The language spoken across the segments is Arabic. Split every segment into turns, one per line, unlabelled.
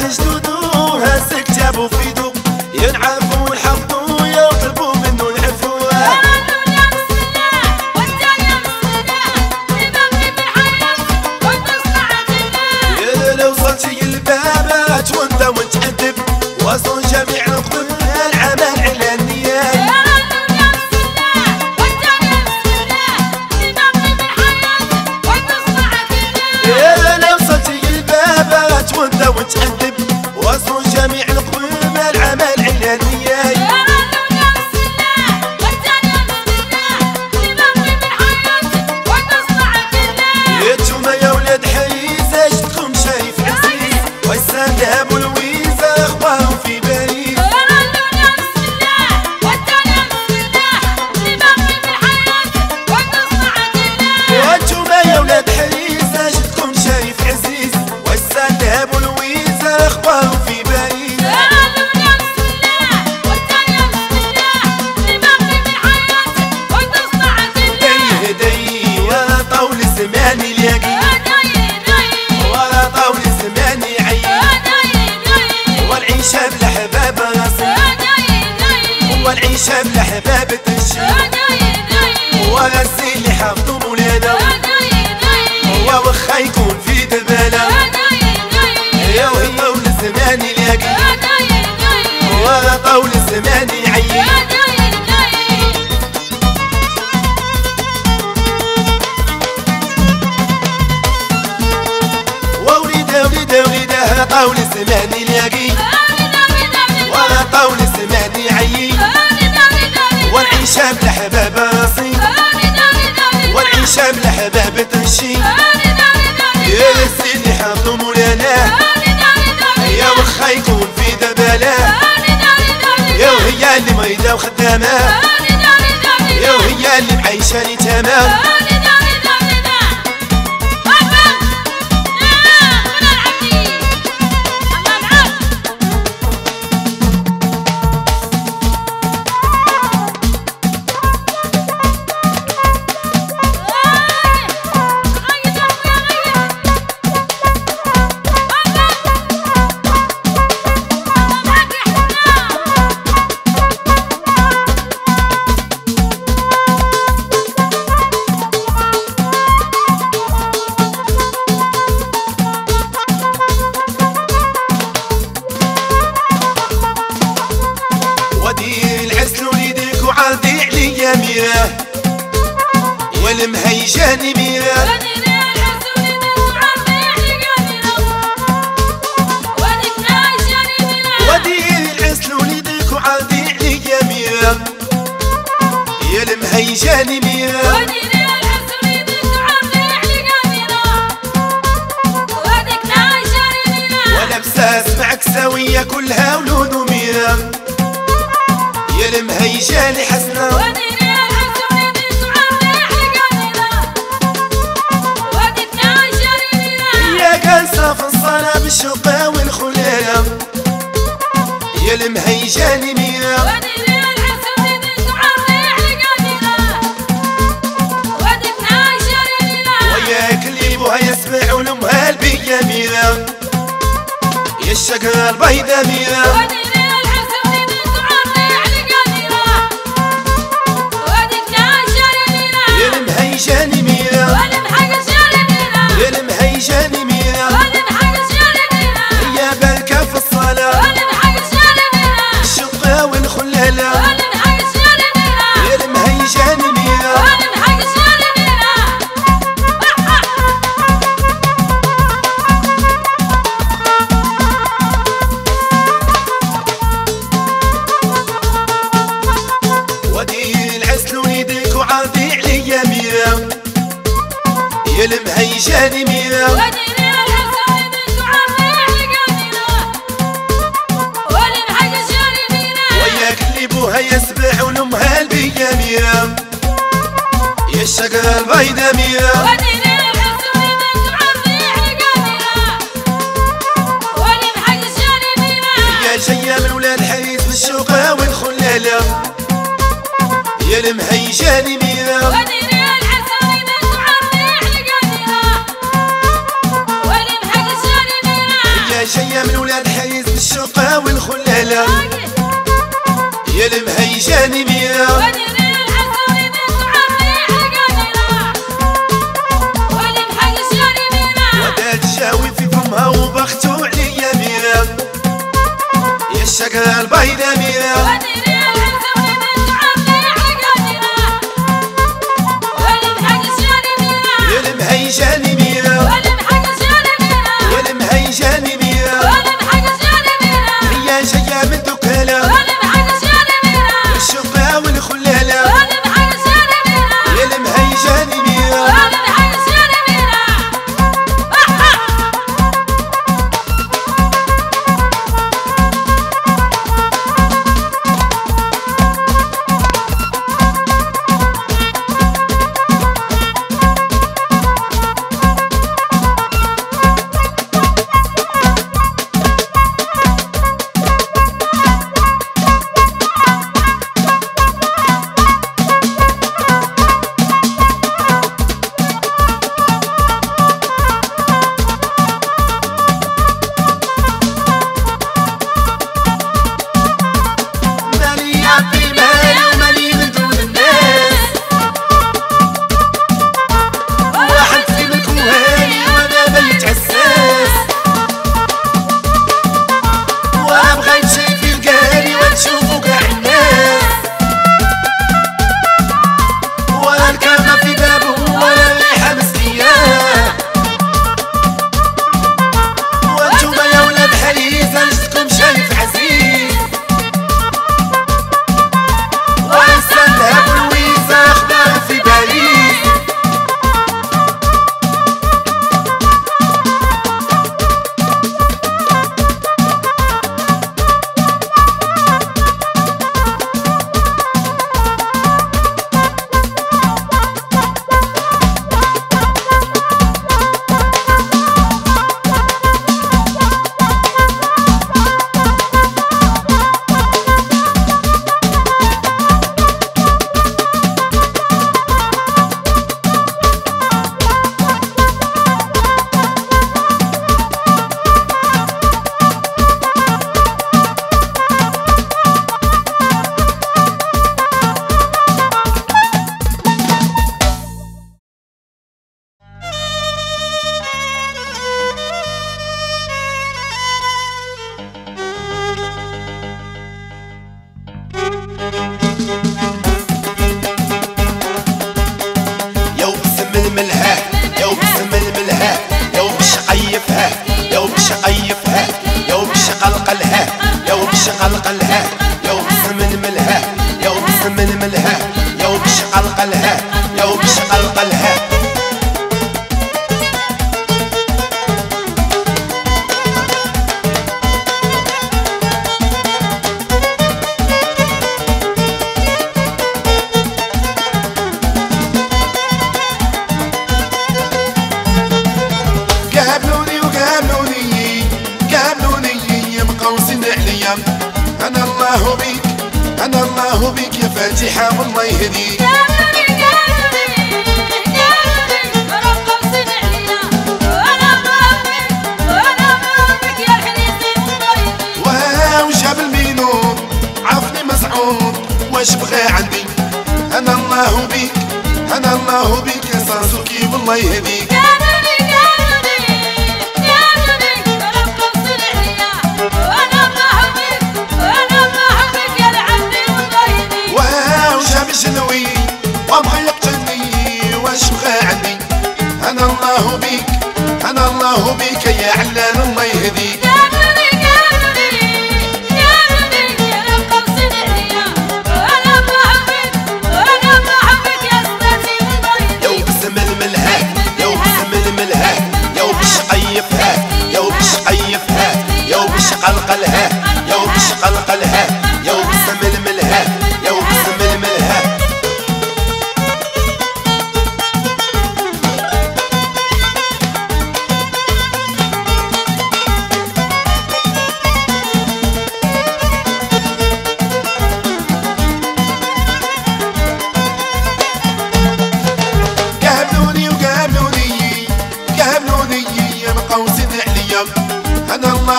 جدودو هز كتابو في يدو ينعفو ونحفظو يطلبو منو العفو. لو وصلتي البابات وانت متأدب وصل جميع نقطة العمل على النيات. لو وصلتي البابات وانت متأدب وصل جميع نقطة العمل على النيات. يتوما يا ولاد حيزة جدكم شايف عزيز ويسان ذهب والويزة اخبارهم في باريس. يتوما يا ولاد حيزة جدكم شايف عزيز ويسان ذهب والويزة اخبارهم في باريس. دي ورا طول الزمان الياقي ورا طول الزمان يعيي والعيشة بالاحباب راسي والعيشة بالاحباب تمشي وراسي اللي حافظو مولانا وخا يكون في دبالة يا وهي طول الزمان الياقي ورا طول الزمان يعيي. وليده طول الزمان يلاقي ورا طول الزمان يعيي والعيشة بالاحباب راسي والعيشة بالاحباب تمشي يا سيدي حافظو مولانا يا وخا يكون في دبالة يا وهي اللي مريضة وخدامة يا وهي اللي معيشة لي تمام. والمهيجاني ميراه ودير العسل وليدك وعادي عليا ميراه يا المهيجاني ميراه ولابسه اسمعك ساوية كلها ولود وميراه يا المهيجاني حسنة في الصلاة بالشوقة والخلالة يا المهيجاني ميراه وياك اللي بوها يسمع ولمها البيا ميراه يا الشجرة البيضا ميراه يا المهيجاني ميراه يا المهيجاني ميراه الشقة والخلالة يا المهيجاني ميراه ودير العسل وليدك وعادي عليا ميراه يا المهيجاني ميراه يسبح ولمها البيا ميراه يا الشجرة البيضا ميراه يا جاية من ولاد حيس بالشوقة والخلالة يا المهيجاني ميراه يا جاية من ولاد حيز بالشوقة والخلالة يا المهيجاني ميا وداد جاوي في فمها وبختو عليا ميا يا الشقرة البيضة ميا يا المهيجاني ميا يا المهيجاني ميا هي جاية من دكالة الشوقة والخلالة يا المهيجاني ميا قلقلها يا وبسم الملها يا وبسم الملها يا وبش قلقلها يا وبش قلقلها أنا الله بيك أنا الله بيك يا فاتحة والله يهديك وجاب المينون عافني مسعود واش بغى عندي أنا الله بيك أنا الله بيك يا صاسوكي والله يهديك جنوي وابغى يقتلني واش بغى عني انا الله بيك انا الله بيك يا علان الله يهديك يا وبسم الملها يا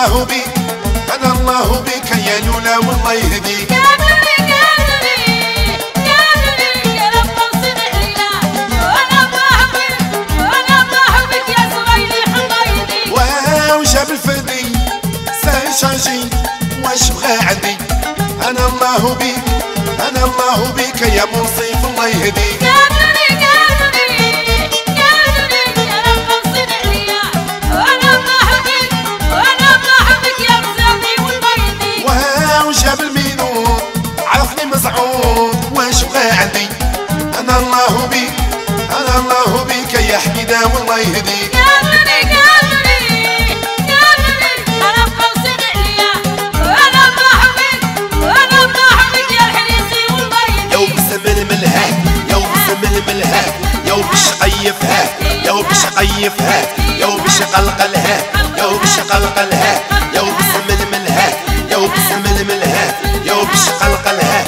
الله بك أنا الله بك يا لولا والله يهديك وجاب الفردي سانشانجي واش بغى عندي أنا الله بك أنا الله بك يا منصف الله يهديك وجاب المينون عرفني مزعوم واش بغى عندي أنا الله بك أنا الله بك يا حميدة والله يهديك يو باش قيفها يو باش قيفها يو باش قلقلها يو باش قلقلها يو باش ململها يو باش ململها يو باش قلقلها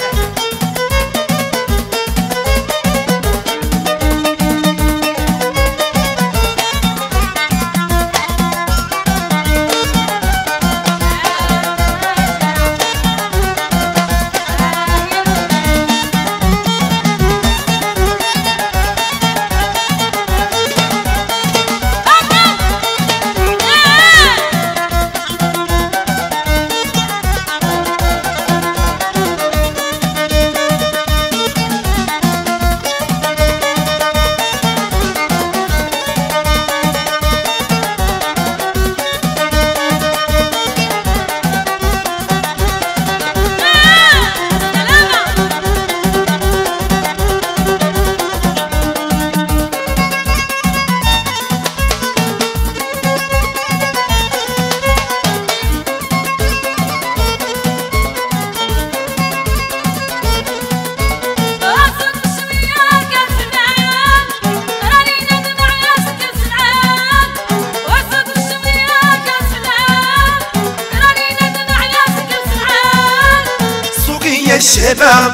الشباب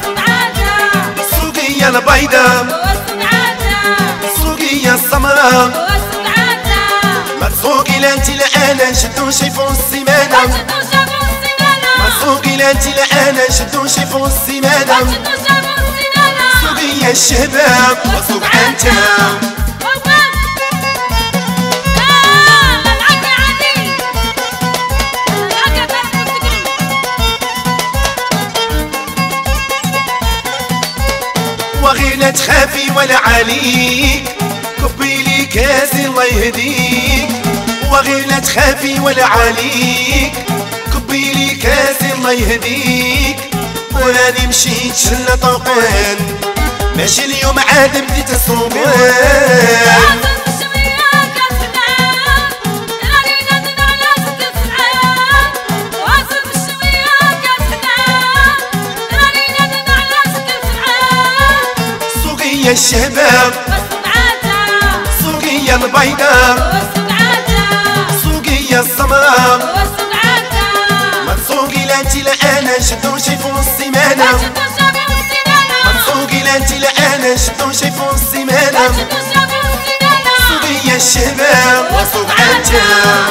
سوقية البيضة سوقية السمراء ما تسوقي لا انتي لا انا نشدو شيفون السيمانة ما تسوقي لا انتي لا انا نشدو شيفون السيمانة سوقية الشباب وسوق عنتا وغير لا تخافي ولا عليك كبي لي كاسي الله يهديك وغير لا تخافي ولا عليك كبي لي كاسي الله يهديك وراني مشيت شلة طوقان ماشي اليوم عاد بديت السوقان سوقية الشباب سوقية البيضاء سوقية السمراء ما تسوقي لا انتي لا انا نشدو شيفون السيمانة ما تسوقي لا انتي لا انا نشدو شيفون السيمانة سوقية الشباب وسوق عنتا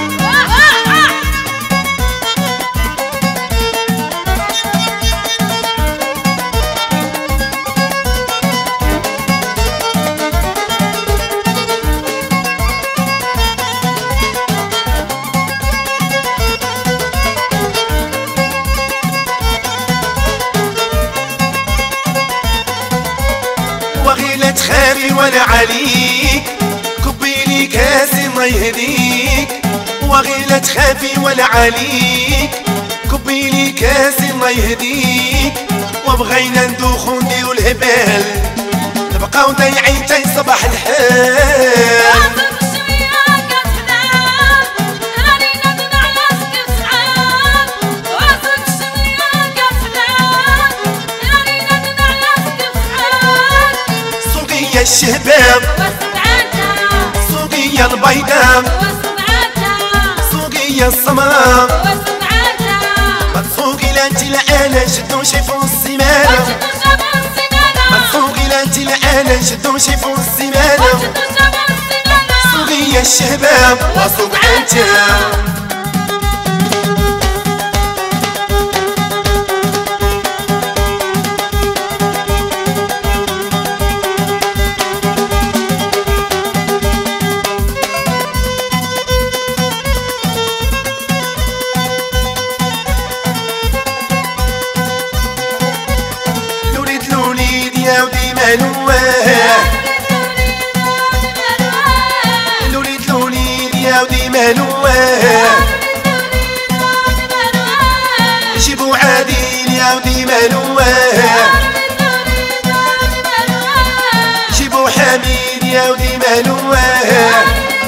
وغير لا تخافي ولا عليك كبي لي كاسي الله يهديك وغير لا تخافي ولا عليك كبي لي كاسي الله يهديك وبغينا ندوخو نديرو الهبال نبقاو ضايعين تاي صباح الحال الشباب سوقية البيضاء سوقية السمراء ما تسوقي لا انتي لا انا نشدو شيفون السيمانة ما تسوقي لا انتي لا انا نشدو شيفون السيمانة سوقية الشباب وسوق عنتا يا ودي مالواه الوليد الوليد يا ودي مالواه جيبوا عادل يا ودي مالواه جيبوا حميد يا ودي مالواه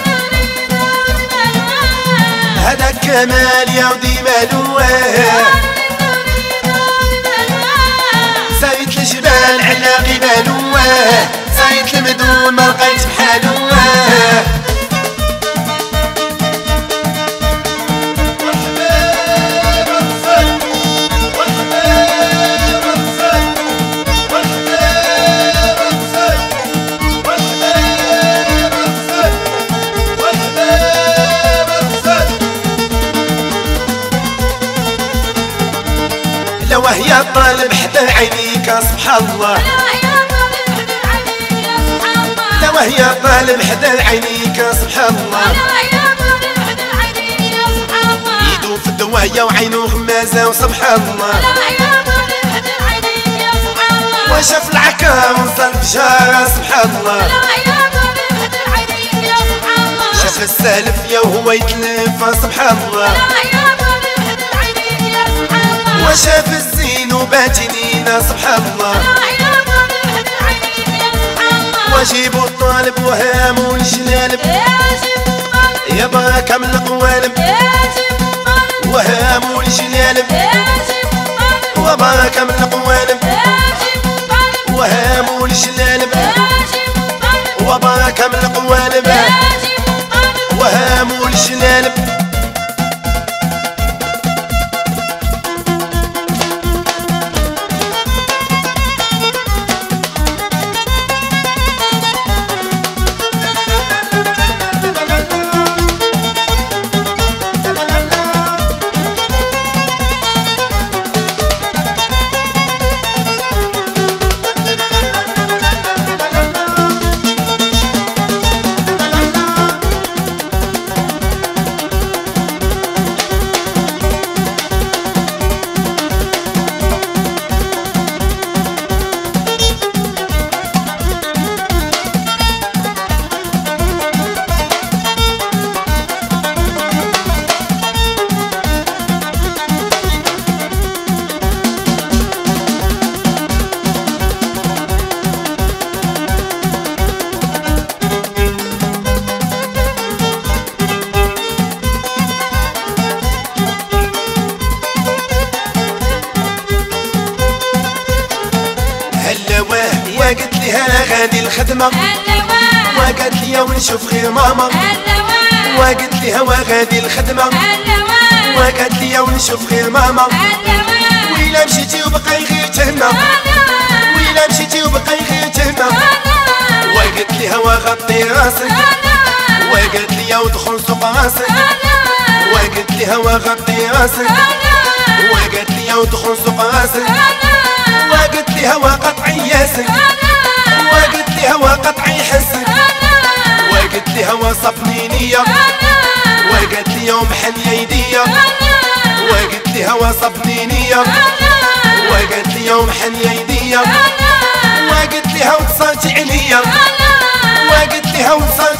هذا كمال يا ودي مالواه سايت الجبال علاقي مالواه سايت المدون ما لقيت بحالواه وهي طالب حدا عينيك سبحان الله لا وهي طالب حدا عينيك سبحان الله يدو في الدوايا وعينو غمازة وسبحان الله وشاف العكا وصل فجارة سبحان الله شاف السالف يا وهو يتلف سبحان الله وشاف الزين وباجنينا سبحان الله وجيبوا الطالب وهاموا الجلالب يا باكا من القوالب وهاموا الجلالب وباكا من القوالب وهاموا الجلالب وباكا من القوالب وهاموا الجلالب وقالت لي انا غادي الخدمه وقالت لي ونشوف غير ماما وقالت لي هوا غادي الخدمه وقالت لي ونشوف غير ماما ويلا مشيتي وبقاي غير تهنا ويلا مشيتي وبقاي غير تهنا وقالت لي هوا غطي راسك وقالت لي ودخل سوق راسك وقالت لي هوا غطي راسك وقالت لي ودخل سوق راسك وقالت لي هوا قطعي ياسك وقالت لي هوا قطعي حسك وقالت لي هوا صفني نية وقالت لي يوم حن يديا وقالت لي هوا صفني نية وقالت لي يوم حن يديا وقالت لي هوا اتصلتي عليا وقالت لي هوا اتصلتي